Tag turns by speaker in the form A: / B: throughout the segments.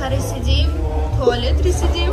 A: رسیدیم توالت رسیدیم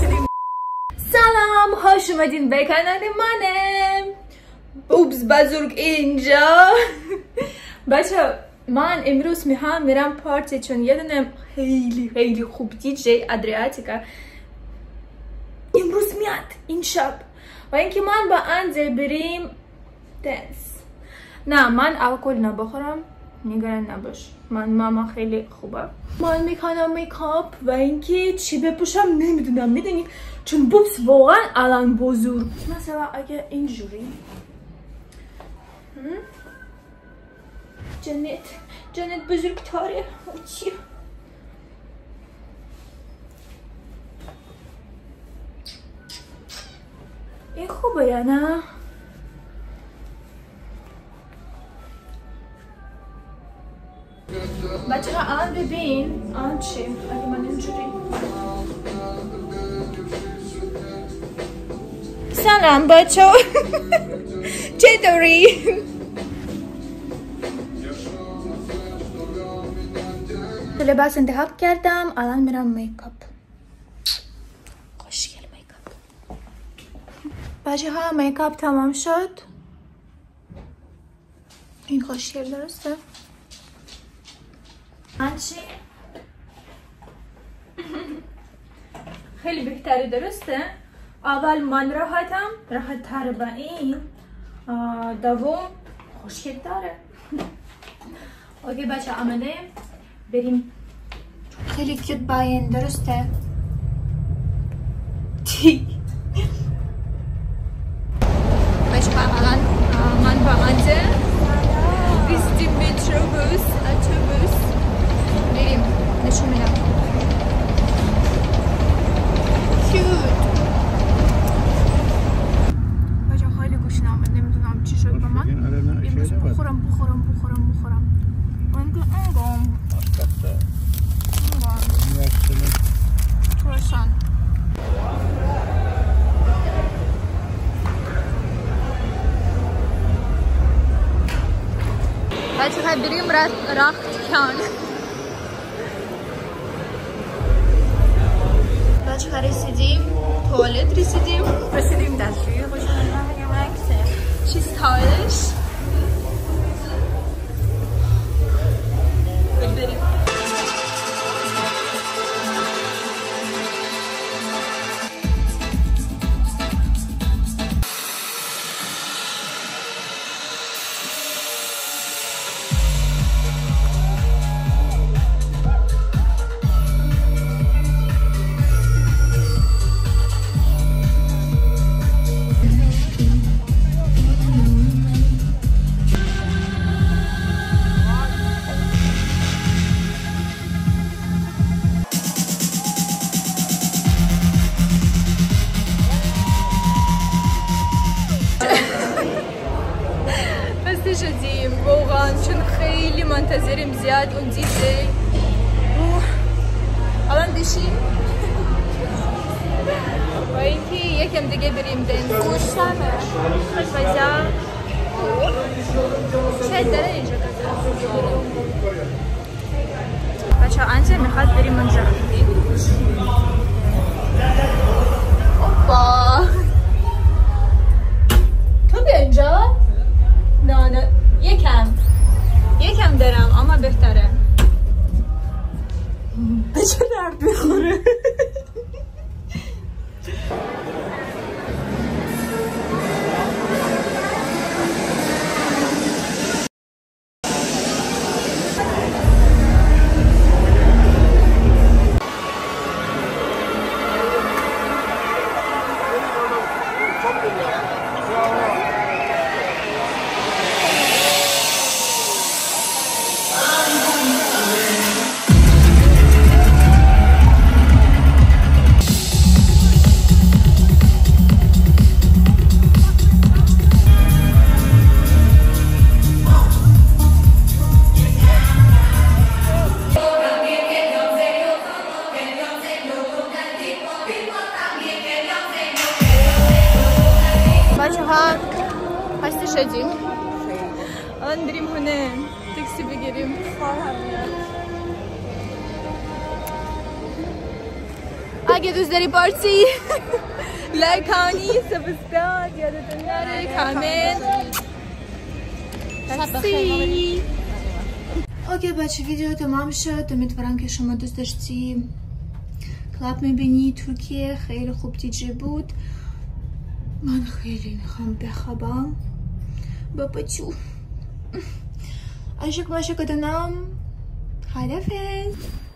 A: سلام خوش اومدین به کانال منم بوبز بزرگ اینجا بچه من امروز میرم پارتی چون یه دونه خیلی خوب دیجی ادریاتیکا امروز میاد این شب و اینکه من با انزل بریم دنس نه من الکل نبخورم نگران نباش من ماما خیلی خوبه من میکنم میکاپ و اینکه چی بپوشم نمیدونم میدونید چون بوبس واقعا الان بزرگ مثلا اگه اینجوری جنت بزرگتره چی این خوبه یا نه بچه ها الان ببین آن چی اگه من اینجوری سلام بچه ها چطوری لباس انتخاب کردم الان میرم میکاپ خوشگل میکاپ بچه ها میکاپ تمام شد این خوشگل درسته چی؟ خیلی بهتره درسته؟ اول من راحت تر با این دوم خوشگل داره اوکی بچه آمده بریم خیلی کیوت باین درسته؟ بچه الان من با انزل رسیدیم اتوبوس بریم نشون میدم کیوت بچه خیلی گوشنامه نمیدونم چی شد با من امروز بخورم انگام توشان بچه ها بریم رخت کان بچه ها رسیدیم توالت رسیدیم دستشویی خوشم چی ستایلش بریم شدیم واقعا چون خیلی منتظریم زیاد اون دیزه الان دشیم و اینکه یکم دیگه بریم دنس گوشتمه خوش بایزم شاید داره اینجا بچه ها انزل میخواد بریم اونجا اوپا تو بیا اینجا نه یکم دارم اما بهتره به چه درد میخوره شدیم الان بریم هونه تاکسی بگیریم اگه دوست داری پارتی لایک کنی، سابسکرایب یادتون نره، کامنت. اوکی بچه ویدیو تمام شد. امیدوارم که شما دوست داشتی کلاب میبینی. ترکیه خیلی خوب دیجی بود. من خیلی میخوام بخوابم. بابا جو عشق باشه کدنم. خدافظ.